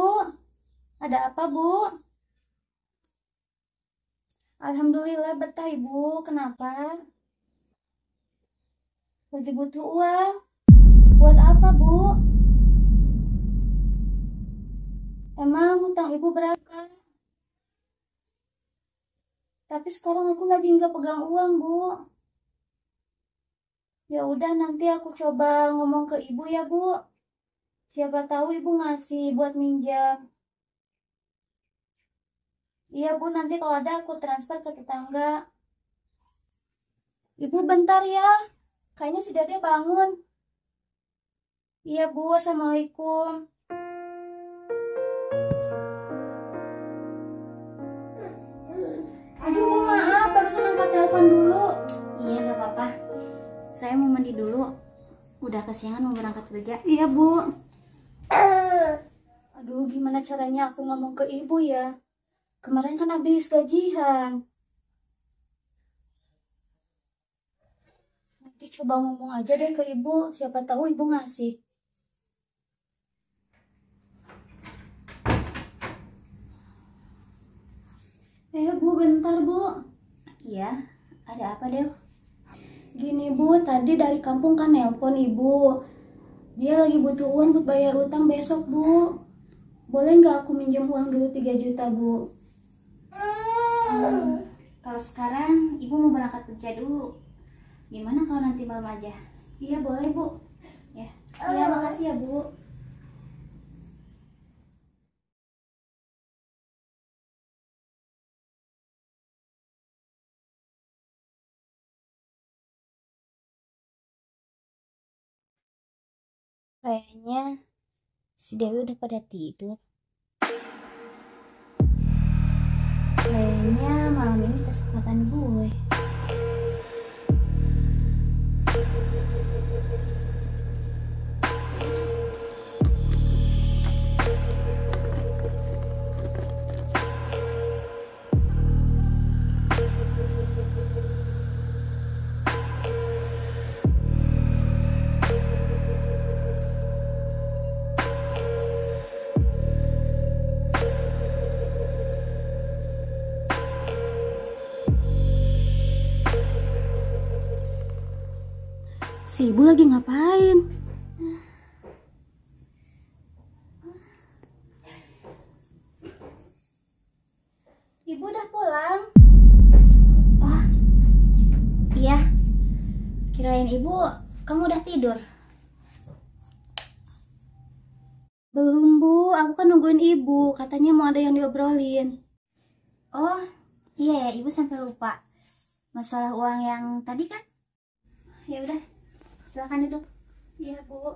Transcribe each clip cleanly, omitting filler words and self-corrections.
Ada apa, Bu? Alhamdulillah betah, Ibu. Kenapa? Lagi butuh uang. Buat apa, Bu? Emang hutang Ibu berapa? Tapi sekarang aku lagi nggak pegang uang, Bu. Ya udah, nanti aku coba ngomong ke Ibu ya, Bu. Siapa tahu Ibu ngasih buat minjam. Iya, Bu, nanti kalau ada aku transfer ke tetangga. Ibu bentar ya. Kayaknya si Dede bangun. Iya, Bu. Assalamualaikum. Aduh, Bu, maaf. Barusan angkat telepon dulu. Iya, gak apa-apa. Saya mau mandi dulu. Udah kesiangan mau berangkat kerja. Iya, Bu. Aduh, gimana caranya aku ngomong ke Ibu ya? Kemarin kan habis gajian. Nanti coba ngomong aja deh ke Ibu. Siapa tahu Ibu ngasih. Bu, bentar, Bu. Iya, ada apa, Del? Gini, Bu, tadi dari kampung kan nelpon Ibu. Dia lagi butuh uang buat bayar utang besok, Bu. Boleh nggak aku minjem uang dulu 3 juta, Bu? Kalau sekarang Ibu mau berangkat kerja dulu. Gimana kalau nanti malam aja? Iya, boleh, Bu. Ya. Iya, makasih ya, Bu. Kayaknya si Dewi udah pada tidur. Kayaknya malam ini kesempatan gue. Si Ibu lagi ngapain? Ibu udah pulang? Oh, iya. Kirain Ibu kamu udah tidur. Belum, Bu. Aku kan nungguin Ibu. Katanya mau ada yang diobrolin. Oh, iya ya, Ibu sampai lupa. Masalah uang yang tadi kan? Ya udah, silakan duduk. Iya, Bu.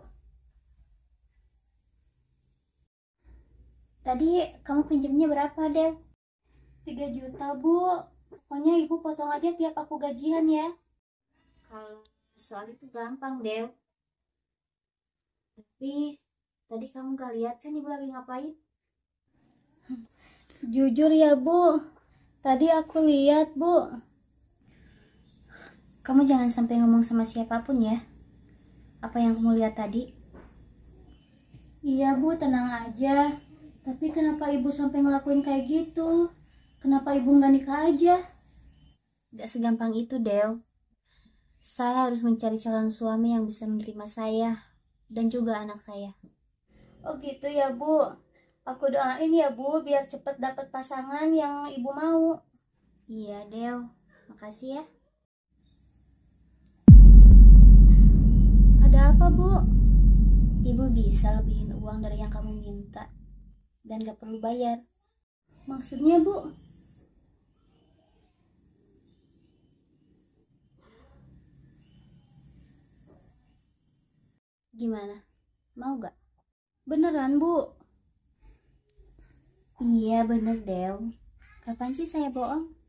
Tadi kamu pinjamnya berapa, Del? 3 juta, Bu. Pokoknya Ibu potong aja tiap aku gajian ya. Kalau soal itu gampang, Del. Tapi tadi kamu gak lihat kan Ibu lagi ngapain? Jujur ya, Bu. Tadi aku lihat, Bu. Kamu jangan sampai ngomong sama siapapun ya. Apa yang kamu lihat tadi? Iya, Bu, tenang aja. Tapi kenapa Ibu sampai ngelakuin kayak gitu? Kenapa Ibu nggak nikah aja? Gak segampang itu, Del. Saya harus mencari calon suami yang bisa menerima saya dan juga anak saya. Oh gitu ya, Bu. Aku doain ya, Bu, biar cepet dapat pasangan yang Ibu mau. Iya, Del. Makasih ya. Ada apa, Bu? Ibu bisa lebihin uang dari yang kamu minta dan gak perlu bayar. Maksudnya, Bu? Gimana? Mau gak? Beneran, Bu? Iya, bener, Del. Kapan sih saya bohong?